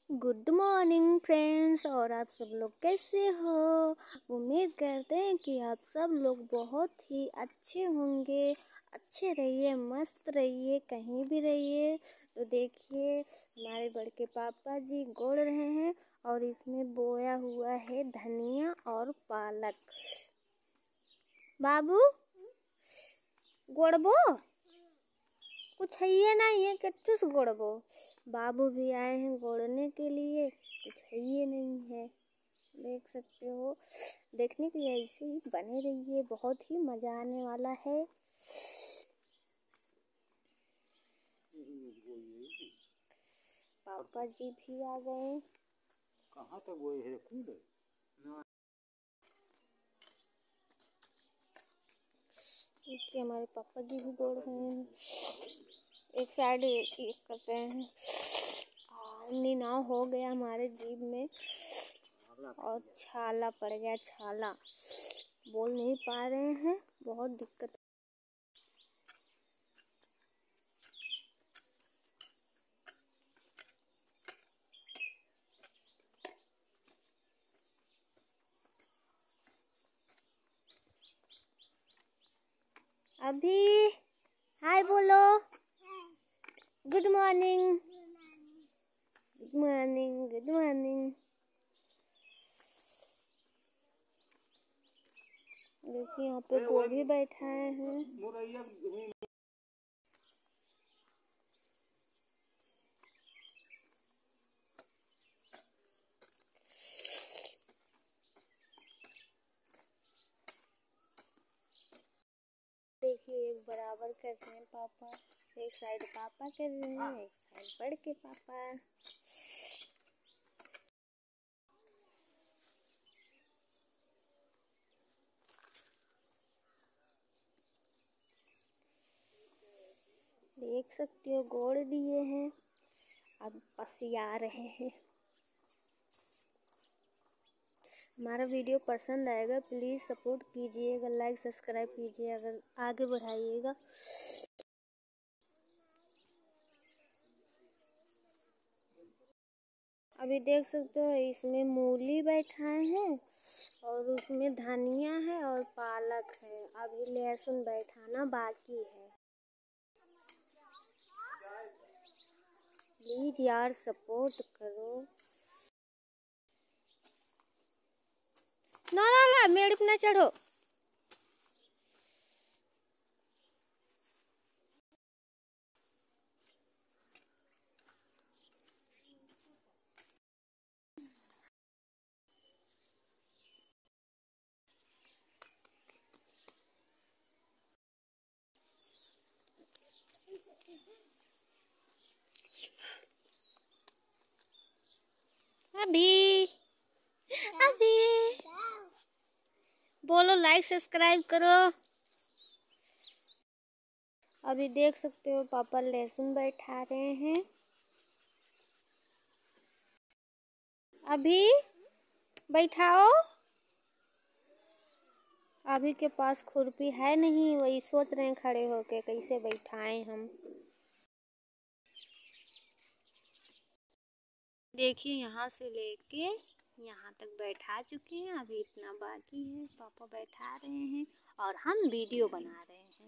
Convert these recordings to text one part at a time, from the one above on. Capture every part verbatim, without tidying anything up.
Good morning friends. और आप सब लोग कैसे हो? उम्मीद करते हैं कि आप सब लोग बहुत ही अच्छे होंगे। अच्छे रहिए, मस्त रहिए, कहीं भी रहिए। तो देखिए हमारे बड़के पापा जी गोड़ रहे हैं और इसमें बोया हुआ है धनिया और पालक। बाबू गोड़बो कुछ है ये नहीं है, कितने से गोड़बो। बाबू भी आए हैं गोड़ने के लिए, कुछ है ये नहीं है। देख सकते हो, देखने के लिए ऐसे ही बने रहिए, बहुत ही मज़ा आने वाला है। पापा जी भी आ गए। कहाँ तक वो है कूद देखिए हमारे पापा जी भी गोड़ रहे हैं, एक साइड एक, एक कर रहे हैं। निनाव हो गया हमारे जीभ में और छाला पड़ गया, छाला बोल नहीं पा रहे हैं, बहुत दिक्कत। अभी हाय बोलो। Good morning, good morning, good morning. देखिए यहाँ पे गोभी बैठाए हैं। देखिए एक बराबर कर रहे हैं पापा, एक साइड पापा कर रहे हैं, एक साइड बड़ के पापा। देख सकते हो गोड़ दिए हैं, अब पसिया रहे हैं। हमारा वीडियो पसंद आएगा प्लीज़ सपोर्ट कीजिएगा, लाइक सब्सक्राइब कीजिए, अगर आगे बढ़ाइएगा। अभी देख सकते हो इसमें मूली बैठाए हैं और उसमें धनिया है और पालक है। अभी लहसुन बैठाना बाकी है। प्लीज यार सपोर्ट करो। ना ना ना मेरे पे ना चढ़ो। अभी अभी बोलो लाइक सब्सक्राइब करो। अभी देख सकते हो पापा लहसुन बैठा रहे हैं। अभी बैठाओ। अभी के पास खुरपी है नहीं, वही सोच रहे हैं खड़े होके कैसे बैठाएं हम। देखिए यहाँ से लेके यहाँ तक बैठा चुके हैं, अभी इतना बाकी है। पापा बैठा रहे हैं और हम वीडियो बना रहे हैं।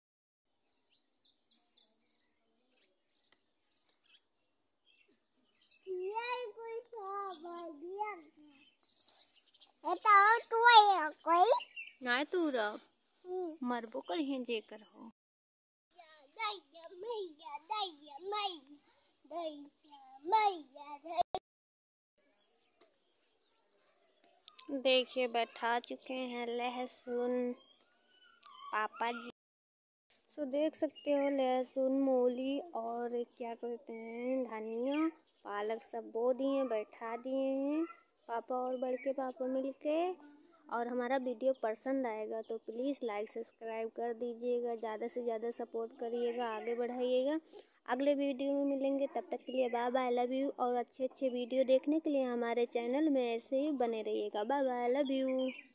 ना तू रब मरबो कर हैं जे कर हो। देखिए बैठा चुके हैं लहसुन पापा जी। सो देख सकते हो लहसुन मूली और क्या कहते हैं धनिया पालक सब बो दिए, बैठा दिए हैं पापा और बड़के पापा मिलके। और हमारा वीडियो पसंद आएगा तो प्लीज़ लाइक सब्सक्राइब कर दीजिएगा, ज़्यादा से ज़्यादा सपोर्ट करिएगा, आगे बढ़ाइएगा। अगले वीडियो में मिलेंगे, तब तक के लिए बाय बाय, लव यू। और अच्छे अच्छे वीडियो देखने के लिए हमारे चैनल में ऐसे ही बने रहिएगा। Bye bye, love you.